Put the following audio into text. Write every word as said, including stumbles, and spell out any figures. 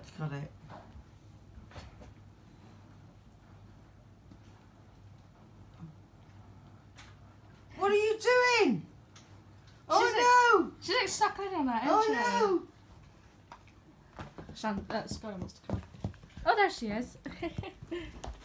Got it. What are you doing? Oh She's no! Like, she's like suckling on that, Oh isn't no! she? Shan, uh, Sky wants to come. Oh, there she is.